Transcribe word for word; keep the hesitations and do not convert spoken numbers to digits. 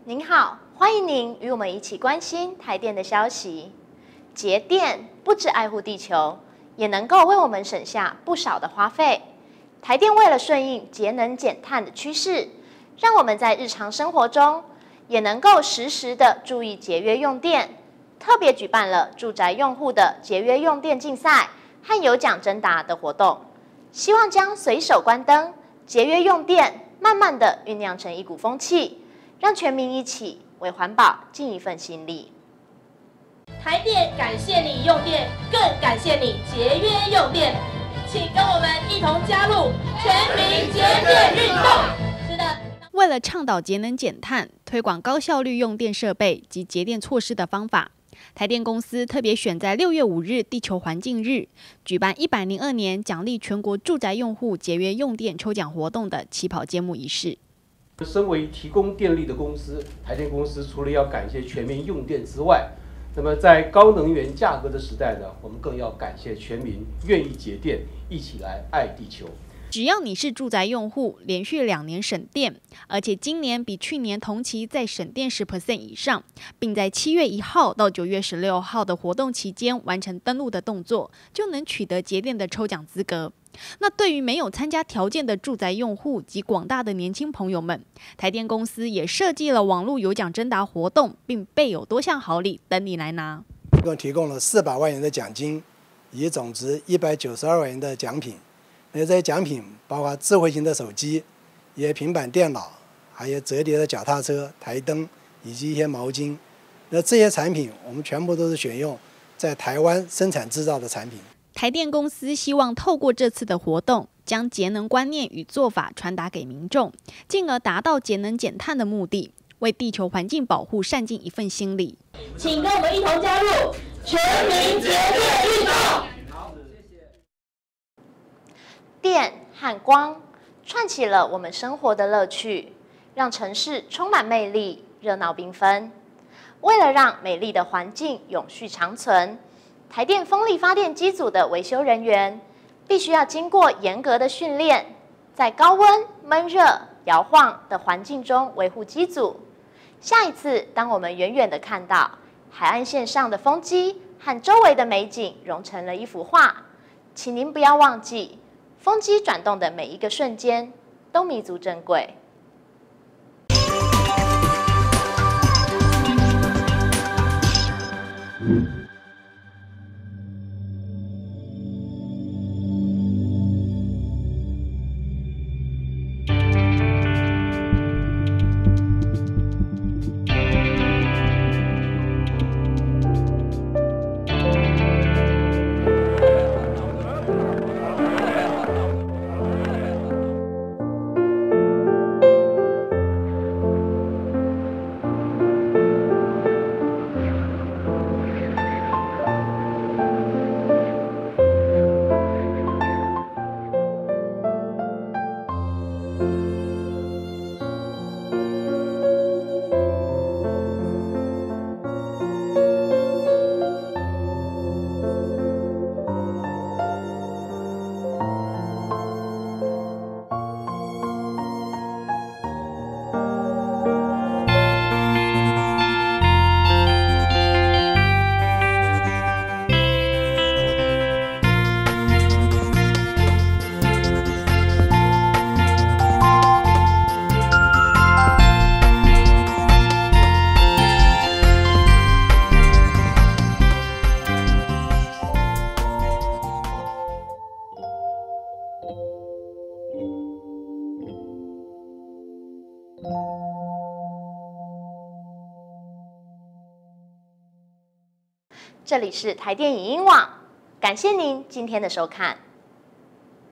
您好，欢迎您与我们一起关心台电的消息。节电不只爱护地球，也能够为我们省下不少的花费。台电为了顺应节能减碳的趋势，让我们在日常生活中也能够时时的注意节约用电，特别举办了住宅用户的节约用电竞赛和有奖征答的活动，希望将随手关灯、节约用电，慢慢的酝酿成一股风气，让全民一起为环保尽一份心力。 台电感谢你用电，更感谢你节约用电，请跟我们一同加入全民节电运动。是的。 为了倡导节能减碳，推广高效率用电设备及节电措施的方法，台电公司特别选在六月五日地球环境日，举办一百零二年奖励全国住宅用户节约用电抽奖活动的起跑揭幕仪式。 身为提供电力的公司，台电公司除了要感谢全民用电之外，那么在高能源价格的时代呢，我们更要感谢全民愿意节电，一起来爱地球。 只要你是住宅用户，连续两年省电，而且今年比去年同期再省电 百分之十 以上，并在七月一号到九月十六号的活动期间完成登录的动作，就能取得节电的抽奖资格。那对于没有参加条件的住宅用户及广大的年轻朋友们，台电公司也设计了网络有奖征答活动，并备有多项好礼等你来拿。 一共提供了四百万元的奖金，以及总值一百九十二万元的奖品。那这些奖品包括智慧型的手机、一些平板电脑，还有折叠的脚踏车、台灯以及一些毛巾。那这些产品我们全部都是选用在台湾生产制造的产品。 台电公司希望透过这次的活动，将节能观念与做法传达给民众，进而达到节能减碳的目的，为地球环境保护善尽一份心力。 请跟我们一同加入全民节电运动。 电和光串起了我们生活的乐趣，让城市充满魅力，热闹缤纷。为了让美丽的环境永续长存，台电风力发电机组的维修人员必须要经过严格的训练，在高温、闷热、摇晃的环境中维护机组。下一次，当我们远远地看到海岸线上的风机和周围的美景融成了一幅画，请您不要忘记，风机转动的每一个瞬间都弥足珍贵。这里是台电影音网，感谢您今天的收看。